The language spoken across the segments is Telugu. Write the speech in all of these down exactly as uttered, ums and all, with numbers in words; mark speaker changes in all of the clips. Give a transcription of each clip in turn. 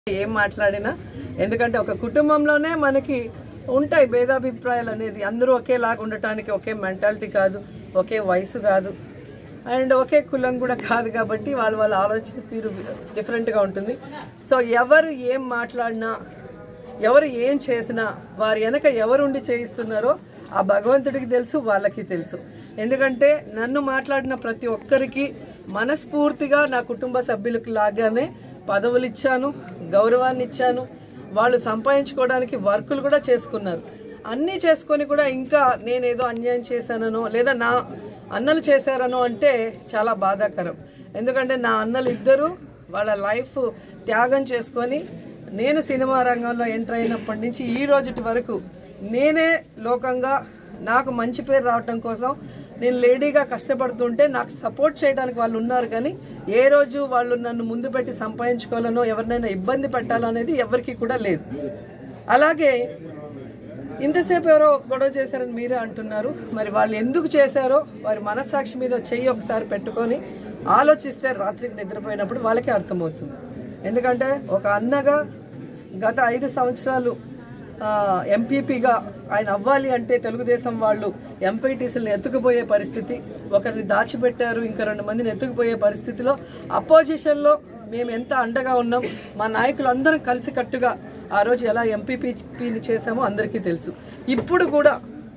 Speaker 1: ఏం మాట్లాడినా ఎందుకంటే ఒక కుటుంబంలోనే మనకి ఉంటాయి భేదాభిప్రాయాలు అనేది అందరూ ఒకేలాగా ఉండటానికి ఒకే మెంటాలిటీ కాదు ఒకే వయసు కాదు అండ్ ఒకే కులం కూడా కాదు కాబట్టి వాళ్ళ వాళ్ళ ఆలోచన తీరు డిఫరెంట్గా ఉంటుంది. సో ఎవరు ఏం మాట్లాడినా ఎవరు ఏం చేసినా వారి వెనక ఎవరుండి చేయిస్తున్నారో ఆ భగవంతుడికి తెలుసు, వాళ్ళకి తెలుసు. ఎందుకంటే నన్ను మాట్లాడిన ప్రతి ఒక్కరికి మనస్ఫూర్తిగా నా కుటుంబ సభ్యులకు లాగానే పదవులు ఇచ్చాను, గౌరవాన్ని ఇచ్చాను. వాళ్ళు సంపాదించుకోవడానికి వర్కులు కూడా చేసుకున్నారు. అన్నీ చేసుకొని కూడా ఇంకా నేనేదో అన్యాయం చేశాననో లేదా నా అన్నలు చేశారనో అంటే చాలా బాధాకరం. ఎందుకంటే నా అన్నలు ఇద్దరు వాళ్ళ లైఫ్ త్యాగం చేసుకొని నేను సినిమా రంగంలో ఎంటర్ అయినప్పటి నుంచి ఈ రోజుటి వరకు నేనే లోకంగా నాకు మంచి పేరు రావటం కోసం నేను లేడీగా కష్టపడుతుంటే నాకు సపోర్ట్ చేయడానికి వాళ్ళు ఉన్నారు. కానీ ఏ రోజు వాళ్ళు నన్ను ముందు పెట్టి సంపాదించుకోవాలనో ఎవరినైనా ఇబ్బంది పెట్టాలో అనేది ఎవరికి కూడా లేదు. అలాగే ఇంతసేపు ఎవరో గొడవ చేశారని మీరే అంటున్నారు. మరి వాళ్ళు ఎందుకు చేశారో వారి మనస్సాక్షి మీద చెయ్యి ఒకసారి పెట్టుకొని ఆలోచిస్తే రాత్రికి నిద్రపోయినప్పుడు వాళ్ళకే అర్థమవుతుంది. ఎందుకంటే ఒక అన్నగా గత ఐదు సంవత్సరాలు ఎంపీపీగా ఆయన అవ్వాలి అంటే తెలుగుదేశం వాళ్ళు ఎంపీటీసీలను ఎత్తుకుపోయే పరిస్థితి, ఒకరిని దాచిపెట్టారు, ఇంకా రెండు మందిని ఎత్తుకుపోయే పరిస్థితిలో అపోజిషన్లో మేము ఎంత అండగా ఉన్నాం, మా నాయకులు అందరం కలిసికట్టుగా ఆ రోజు ఎలా ఎంపీపీని చేశామో అందరికీ తెలుసు. ఇప్పుడు కూడా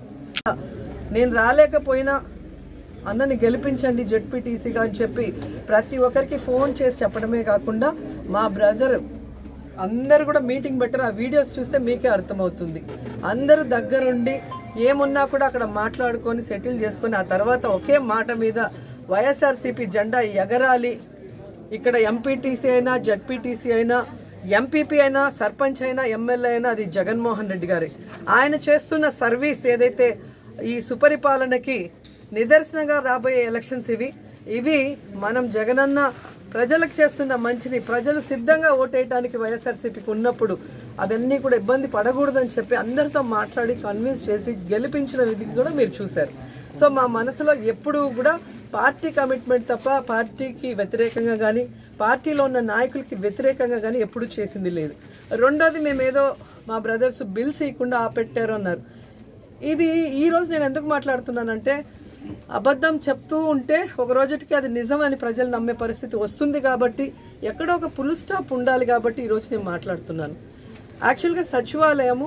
Speaker 1: నేను రాలేకపోయినా అన్నని గెలిపించండి జెడ్పీటీసీగా అని చెప్పి ప్రతి ఒక్కరికి ఫోన్ చేసి చెప్పడమే కాకుండా మా బ్రదర్ అందరూ కూడా మీటింగ్ పెట్టారు. ఆ వీడియోస్ చూస్తే మీకే అర్థమవుతుంది. అందరూ దగ్గరుండి ఏమున్నా కూడా అక్కడ మాట్లాడుకొని సెటిల్ చేసుకొని ఆ తర్వాత ఒకే మాట మీద వైఎస్ఆర్సీపీ జెండా ఎగరాలి. ఇక్కడ ఎంపీటీసీ అయినా జెడ్పీటీసీ అయినా ఎంపీపీ అయినా సర్పంచ్ అయినా ఎమ్మెల్యే అయినా అది జగన్మోహన్ రెడ్డి గారి ఆయన చేస్తున్న సర్వీస్ ఏదైతే ఈ సుపరిపాలనకి నిదర్శనంగా రాబోయే ఎలక్షన్స్ ఇవి ఇవి మనం జగనన్న ప్రజలకు చేస్తున్న మంచిని ప్రజలు సిద్ధంగా ఓటేయడానికి వైఎస్ఆర్సీపీకి ఉన్నప్పుడు అవన్నీ కూడా ఇబ్బంది పడకూడదని చెప్పి అందరితో మాట్లాడి కన్విన్స్ చేసి గెలిపించిన విధి కూడా మీరు చూశారు. సో మా మనసులో ఎప్పుడూ కూడా పార్టీ కమిట్మెంట్ తప్ప పార్టీకి వ్యతిరేకంగా కానీ పార్టీలో ఉన్న నాయకులకి వ్యతిరేకంగా కానీ ఎప్పుడూ చేసింది లేదు. రెండోది మేమేదో మా బ్రదర్స్ బిల్స్ ఇవ్వకుండా ఆపెట్టారు అన్నారు. ఇది ఈరోజు నేను ఎందుకు మాట్లాడుతున్నానంటే అబద్ధం చెప్తూ ఉంటే ఒక రోజుకి అది నిజం అని ప్రజలు నమ్మే పరిస్థితి వస్తుంది కాబట్టి ఎక్కడో ఒక ఫుల్ స్టాప్ ఉండాలి కాబట్టి ఈరోజు నేను మాట్లాడుతున్నాను. యాక్చువల్గా సచివాలయము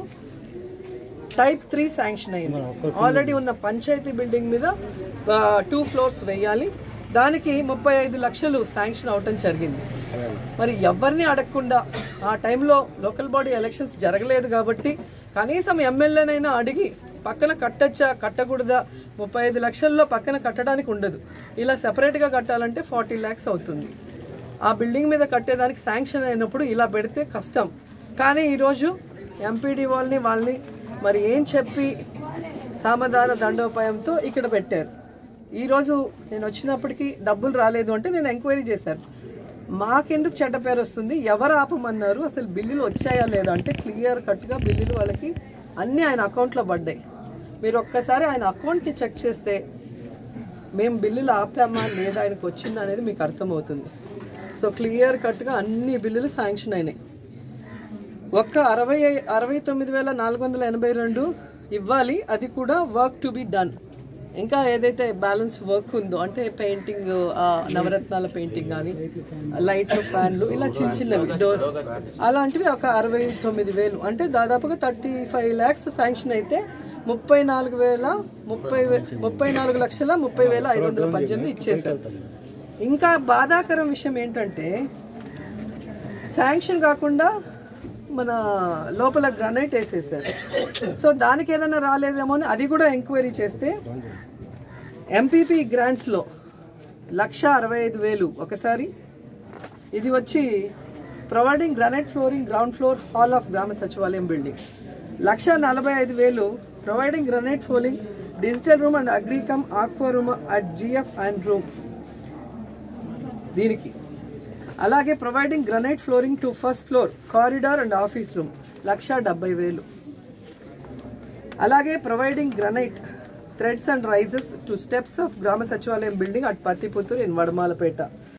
Speaker 1: టైప్ త్రీ శాంక్షన్ అయింది. ఆల్రెడీ ఉన్న పంచాయతీ బిల్డింగ్ మీద టూ ఫ్లోర్స్ వేయాలి. దానికి ముప్పై ఐదు లక్షలు శాంక్షన్ అవటం జరిగింది. మరి ఎవరిని అడగకుండా ఆ టైంలో లోకల్ బాడీ ఎలక్షన్స్ జరగలేదు కాబట్టి కనీసం ఎమ్మెల్యేనైనా అడిగి పక్కన కట్టచ్చా కట్టకూడదా, ముప్పై ఐదు లక్షల్లో పక్కన కట్టడానికి ఉండదు, ఇలా సెపరేట్గా కట్టాలంటే ఫార్టీ ల్యాక్స్ అవుతుంది. ఆ బిల్డింగ్ మీద కట్టేదానికి శాంక్షన్ అయినప్పుడు ఇలా పెడితే కష్టం. కానీ ఈరోజు ఎంపీడీ వాళ్ళని వాళ్ళని మరి ఏం చెప్పి సామధాన దండోపాయంతో ఇక్కడ పెట్టారు. ఈరోజు నేను వచ్చినప్పటికీ డబ్బులు రాలేదు అంటే నేను ఎంక్వైరీ చేశాను. మాకెందుకు చెడ్డ పేరు వస్తుంది, ఎవరు ఆపమన్నారు, అసలు బిల్లులు వచ్చాయా లేదా అంటే క్లియర్ కట్గా బిల్లులు వాళ్ళకి అన్నీ ఆయన అకౌంట్లో పడ్డాయి. మీరు ఒక్కసారి ఆయన అకౌంట్ని చెక్ చేస్తే మేము బిల్లులు ఆపామా లేదా ఆయనకు వచ్చిందా అనేది మీకు అర్థమవుతుంది. సో క్లియర్ కట్గా అన్ని బిల్లులు శాంక్షన్ అయినాయి. ఒక్క అరవై అరవై తొమ్మిది వేల నాలుగు వందల ఎనభై రెండు ఇవ్వాలి, అది కూడా వర్క్ టు బి డన్. ఇంకా ఏదైతే బ్యాలెన్స్ వర్క్ ఉందో అంటే పెయింటింగ్, నవరత్నాల పెయింటింగ్ కానీ లైట్లు ఫ్యాన్లు ఇలా చిన్న చిన్నవి డోర్స్ అలాంటివి ఒక అరవై తొమ్మిది వేలు అంటే దాదాపుగా థర్టీ ఫైవ్ ల్యాక్స్ శాంక్షన్ అయితే ముప్పై నాలుగు వేల ముప్పై ముప్పై నాలుగు లక్షల ముప్పై వేల ఐదు వందల పద్దెనిమిది ఇచ్చేసారు. ఇంకా బాధాకరం విషయం ఏంటంటే శాంక్షన్ కాకుండా మన లోపల గ్రానైట్ వేసేసారు. సో దానికి ఏదైనా రాలేదేమో అని అది కూడా ఎంక్వైరీ చేస్తే ఎంపీపీ గ్రాంట్స్లో లక్ష అరవై ఐదు వేలు ఒకసారి, ఇది వచ్చి providing granite flooring ground floor hall of గ్రామ సచివాలయం బిల్డింగ్ లక్ష నలభై ఐదు వేలు, providing granite flooring digital room and agri cum aqua room at GF and room దీనికి. అలాగే providing granite flooring to first floor corridor and office room lakh డెబ్బై వేలు. అలాగే providing granite threads and risers to steps of గ్రామ సచివాలయం building at Pattiputhuru in Vadamalapeta